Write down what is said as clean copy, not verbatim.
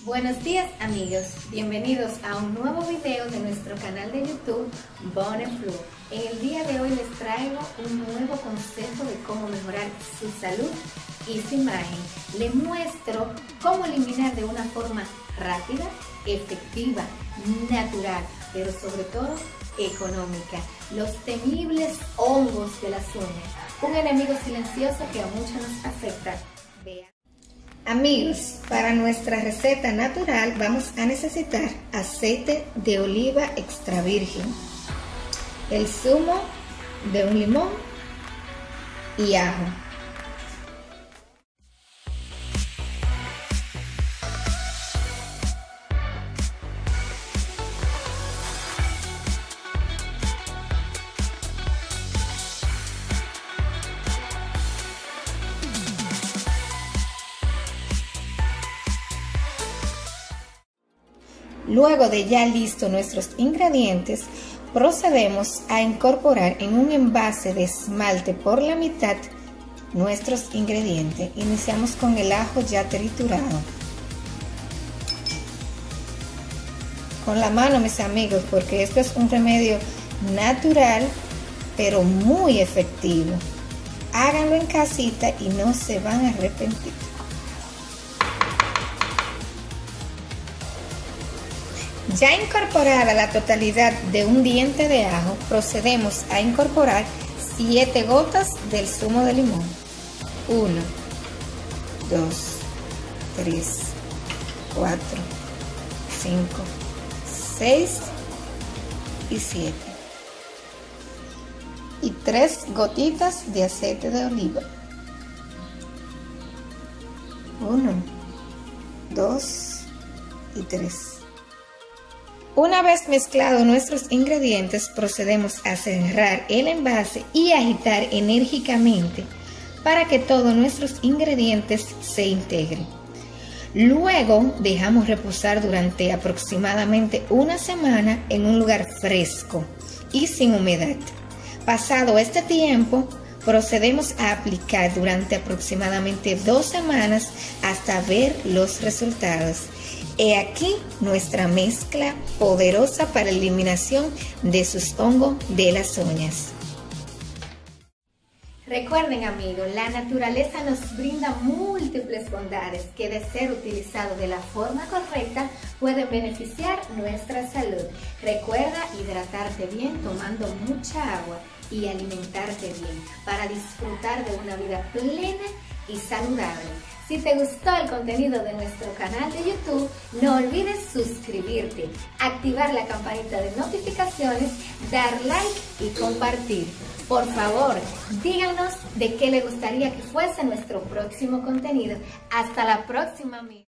Buenos días amigos, bienvenidos a un nuevo video de nuestro canal de YouTube Boneflu. En el día de hoy les traigo un nuevo consejo de cómo mejorar su salud y su imagen. Les muestro cómo eliminar de una forma rápida, efectiva, natural, pero sobre todo económica, los temibles hongos de las uñas, un enemigo silencioso que a muchos nos afecta. Vean. Amigos, para nuestra receta natural vamos a necesitar aceite de oliva extra virgen, el zumo de un limón y ajo. Luego de ya listo nuestros ingredientes, procedemos a incorporar en un envase de esmalte por la mitad nuestros ingredientes. Iniciamos con el ajo ya triturado. Con la mano, mis amigos, porque esto es un remedio natural, pero muy efectivo. Háganlo en casita y no se van a arrepentir. Ya incorporada la totalidad de un diente de ajo, procedemos a incorporar 7 gotas del zumo de limón. 1, 2, 3, 4, 5, 6 y 7. Y 3 gotitas de aceite de oliva. 1, 2 y 3. Una vez mezclados nuestros ingredientes, procedemos a cerrar el envase y agitar enérgicamente para que todos nuestros ingredientes se integren. Luego dejamos reposar durante aproximadamente una semana en un lugar fresco y sin humedad. Pasado este tiempo, procedemos a aplicar durante aproximadamente 2 semanas hasta ver los resultados. He aquí nuestra mezcla poderosa para la eliminación de sus hongos de las uñas. Recuerden amigos, la naturaleza nos brinda múltiples bondades que de ser utilizado de la forma correcta pueden beneficiar nuestra salud. Recuerda hidratarte bien tomando mucha agua y alimentarte bien para disfrutar de una vida plena y saludable. Si te gustó el contenido de nuestro canal de YouTube, no olvides suscribirte, activar la campanita de notificaciones, dar like y compartir. Por favor, díganos de qué le gustaría que fuese nuestro próximo contenido. Hasta la próxima, amigos.